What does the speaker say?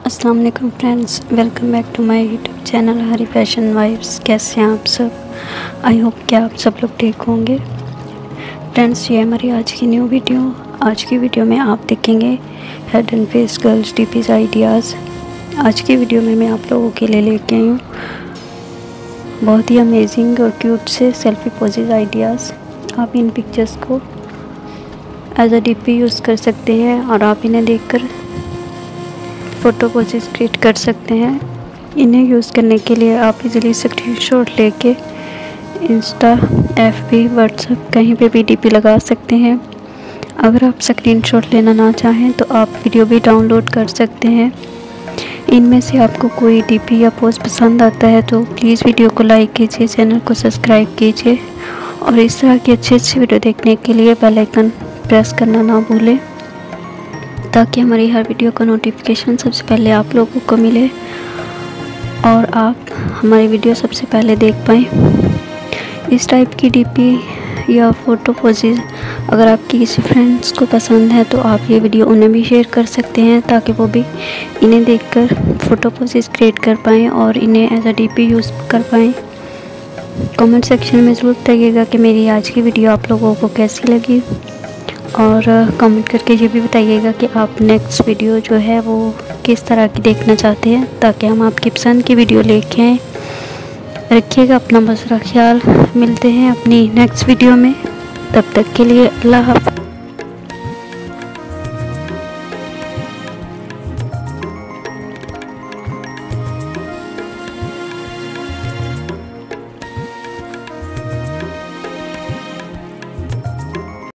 अस्सलाम वालेकुम friends, welcome back to my YouTube channel Hari fashion vibes. कैसे हैं आप सब? आई होप कि आप सब लोग ठीक होंगे। फ्रेंड्स, ये हमारी आज की न्यू वीडियो। आज की वीडियो में आप देखेंगे head and face girls DPs ideas. आज की वीडियो में मैं आप लोगों के लिए लेके आई हूँ बहुत ही अमेजिंग और क्यूट से सेल्फी पोजेज आइडियाज़। आप इन पिक्चर्स को एज अ डीपी यूज़ कर सकते हैं और आप इन्हें देखकर फ़ोटो पोजेस क्रिएट कर सकते हैं। इन्हें यूज़ करने के लिए आप इजीली स्क्रीनशॉट लेके इंस्टा, एफबी, व्हाट्सएप कहीं पे भी डीपी लगा सकते हैं। अगर आप स्क्रीनशॉट लेना ना चाहें तो आप वीडियो भी डाउनलोड कर सकते हैं। इनमें से आपको कोई डीपी या पोस्ट पसंद आता है तो प्लीज़ वीडियो को लाइक कीजिए, चैनल को सब्सक्राइब कीजिए और इस तरह की अच्छी अच्छी वीडियो देखने के लिए बेल आइकन प्रेस करना ना भूलें, ताकि हमारी हर वीडियो का नोटिफिकेशन सबसे पहले आप लोगों को मिले और आप हमारी वीडियो सबसे पहले देख पाएँ। इस टाइप की डीपी या फ़ोटो पोजेज अगर आपकी किसी फ्रेंड्स को पसंद है तो आप ये वीडियो उन्हें भी शेयर कर सकते हैं, ताकि वो भी इन्हें देखकर फ़ोटो पोजेज क्रिएट कर पाएँ और इन्हें एज अ डीपी यूज़ कर पाएँ। कमेंट सेक्शन में ज़रूर बताइएगा कि मेरी आज की वीडियो आप लोगों को कैसी लगी और कमेंट करके ये भी बताइएगा कि आप नेक्स्ट वीडियो जो है वो किस तरह की देखना चाहते हैं, ताकि हम आपकी पसंद की वीडियो लेके आएँ। रखिएगा अपना बहुत सारा ख्याल। मिलते हैं अपनी नेक्स्ट वीडियो में, तब तक के लिए अल्लाह हाफ़िज़।